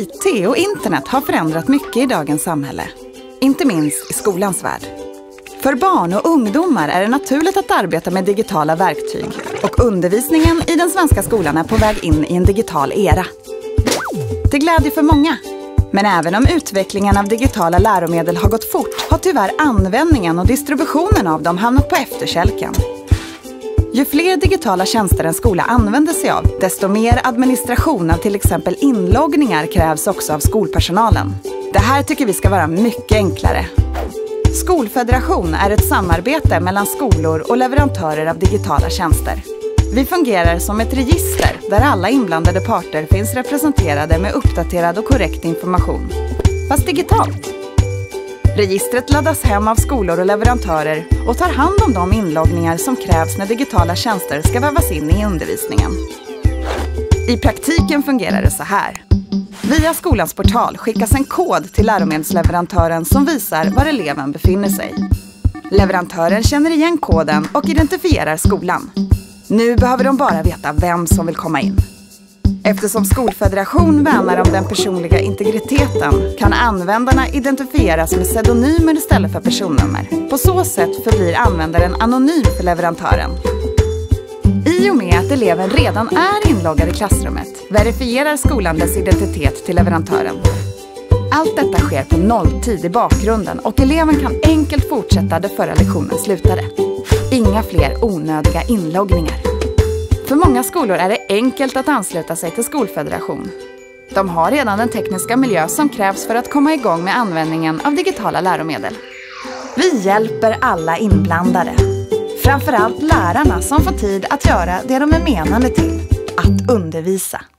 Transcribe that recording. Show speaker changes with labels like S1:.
S1: IT och internet har förändrat mycket i dagens samhälle. Inte minst i skolans värld. För barn och ungdomar är det naturligt att arbeta med digitala verktyg. Och undervisningen i den svenska skolan är på väg in i en digital era. Till glädje för många. Men även om utvecklingen av digitala läromedel har gått fort har tyvärr användningen och distributionen av dem hamnat på efterkälken. Ju fler digitala tjänster en skola använder sig av, desto mer administration av till exempel inloggningar krävs också av skolpersonalen. Det här tycker vi ska vara mycket enklare. Skolfederation är ett samarbete mellan skolor och leverantörer av digitala tjänster. Vi fungerar som ett register där alla inblandade parter finns representerade med uppdaterad och korrekt information. Fast digitalt. Registret laddas hem av skolor och leverantörer och tar hand om de inloggningar som krävs när digitala tjänster ska vävas in i undervisningen. I praktiken fungerar det så här. Via skolans portal skickas en kod till läromedelsleverantören som visar var eleven befinner sig. Leverantören känner igen koden och identifierar skolan. Nu behöver de bara veta vem som vill komma in. Eftersom Skolfederation värnar om den personliga integriteten kan användarna identifieras med pseudonymer istället för personnummer. På så sätt förblir användaren anonym för leverantören. I och med att eleven redan är inloggad i klassrummet verifierar skolan dess identitet till leverantören. Allt detta sker på nolltid i bakgrunden och eleven kan enkelt fortsätta där förra lektionen slutade. Inga fler onödiga inloggningar. För många skolor är det enkelt att ansluta sig till Skolfederation. De har redan den tekniska miljö som krävs för att komma igång med användningen av digitala läromedel. Vi hjälper alla inblandade. Framförallt lärarna som får tid att göra det de är menade till, att undervisa.